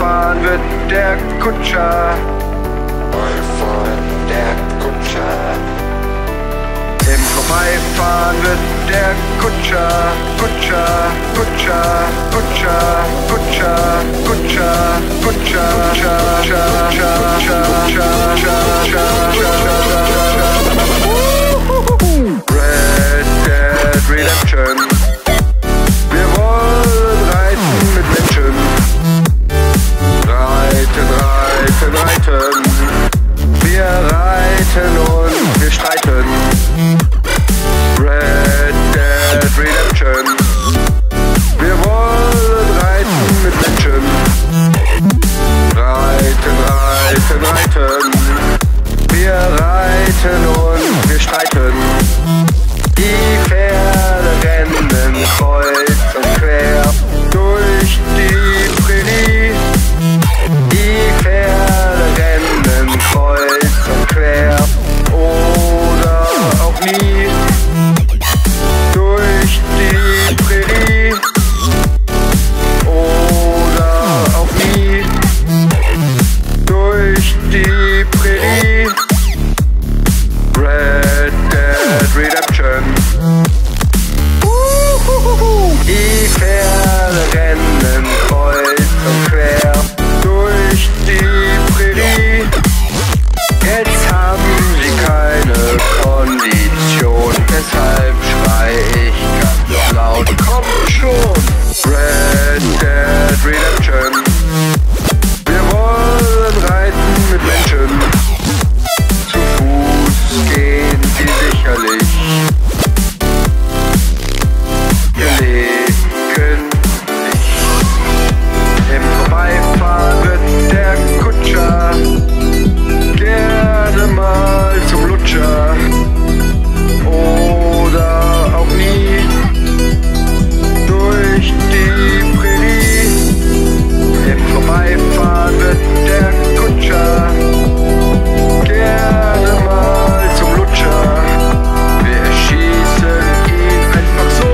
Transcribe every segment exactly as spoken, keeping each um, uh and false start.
Vorbeifahren wird der Kutscher. Vorbeifahren der Kutscher. Im Vorbeifahren wird der Kutscher, Kutscher, Kutscher, Kutscher, Kutscher, Kutscher, Kutscher, Red Dead Redemption. Wir wollen reiten mit Menschen. Reiten, reiten, reiten. Wir reiten und wir streiten. Red Dead Redemption. Wir wollen reiten mit Menschen. Reiten, reiten, reiten. Wir reiten und wir streiten. Die Pferde rennen kreuz und quer durch die Prärie. Die Pferde rennen kreuz und quer oder auch nie. Durch die Prärie oder auch nie. Durch die Prärie. Red Dead Redemption. Die Pferde rennen kreuz und quer durch die Prärie. Jetzt haben sie keine Kondition, deshalb schrei ich ganz laut, kommt schon! Red Dead Redemption. Wir wollen reiten mit Menschen. Zu Fuß gehen sie sicherlich. Gelegentlich. Im Vorbeifahren wird der Kutscher gerne mal zum Lutscher. Oder auch nie. Durch die Prärie. Im Vorbeifahren wird der Kutscher gerne mal zum Lutscher. Wir erschießen ihn einfach so.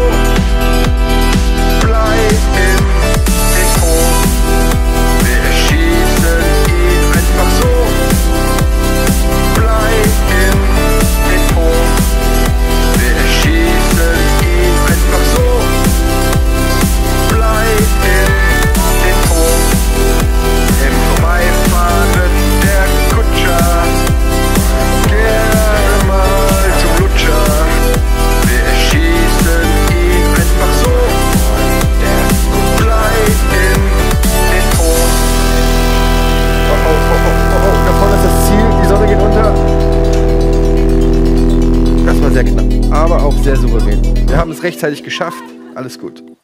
Blei in den Po. Wir erschießen ihn einfach so. Blei in den Po. Wir erschießen ihn einfach so. Blei in den Po. Im Vorbeifahren wird der Kutscher gerne mal zum Lutscher. Wir erschießen ihn einfach so. Blei in den Po. Oh, oh, oh, oh, oh, oh, da vorne ist das Ziel, die Sonne geht unter. Das war sehr knapp, aber auch sehr souverän. Wir haben es rechtzeitig geschafft, alles gut.